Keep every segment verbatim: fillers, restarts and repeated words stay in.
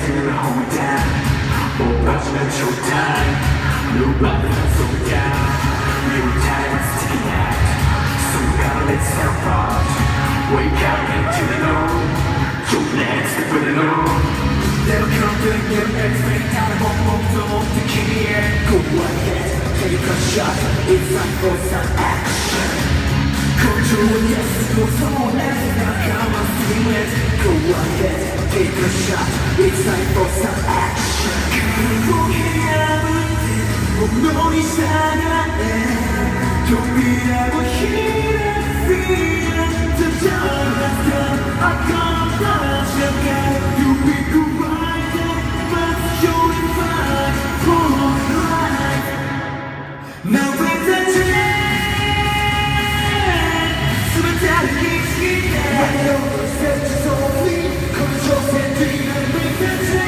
never hold me down. Oh, but you never show time. Nobody can slow me down. Your time is ticking out, so we gotta let's have fun. Wake up into the dawn. Your legs to put it on. Never come to your expect time. Won't move to move to keep me in. Go ahead, take a shot. It's time for some action. Control, yes, go so let's not come on, steam it. Go ahead, take a shot. It's time for some action. 너니 사랑해扉を開く Freedom to turn let's go I can't touch your guy You be good right there But you're fine for life Now with the train 全て歩き過ぎて When you're set so free Control setting and with the train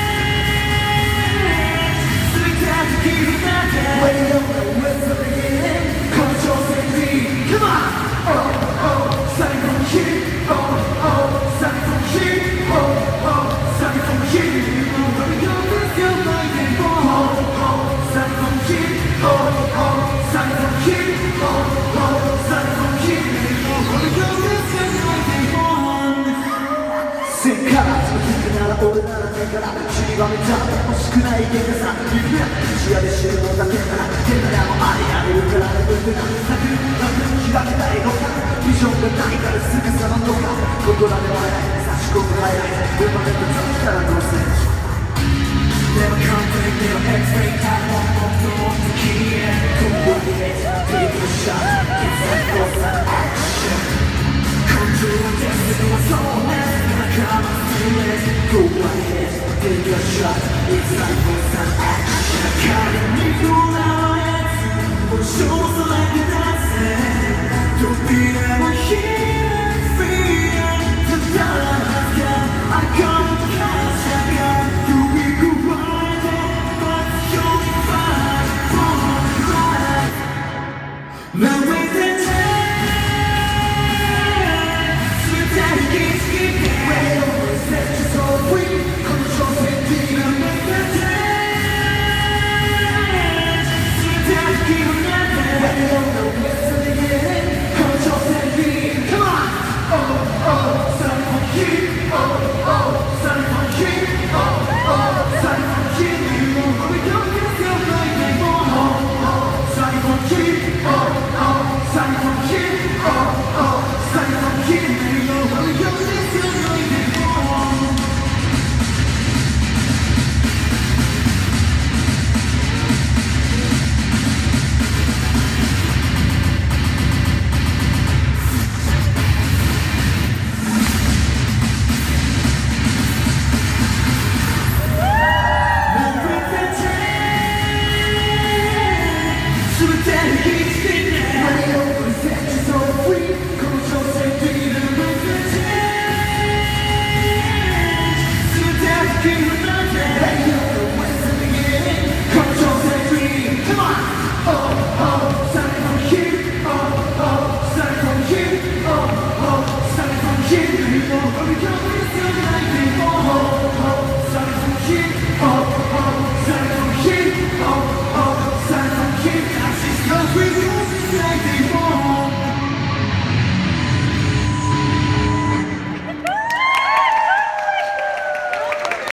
When you know where's the beginning, control safety. Come on! Oh, oh, starting from here. Oh, oh, starting from here. Oh, oh, starting from here. Where we go, let's go, like it. Oh, oh, starting from here. Oh, oh, starting from here. Oh, oh, starting from here. Where we go, let's go, like it.世界の日なら俺ならねえから散りばめた欲しくない喧嘩さ指や視野で知るのだけから手柄もありあげるからね僕が咲く楽開けたいのかビジョンがないからすぐさまとか言葉で笑え差し込む早い生まれてたからどうせ Never complain, never expect I won't want to want to keep it Go ahead, take a shot It's time for some action Control destiny was all left Come on, feel it. Go ahead, take a shot. It's time for some action. I can't leave you now. Show us like a dance. Don't be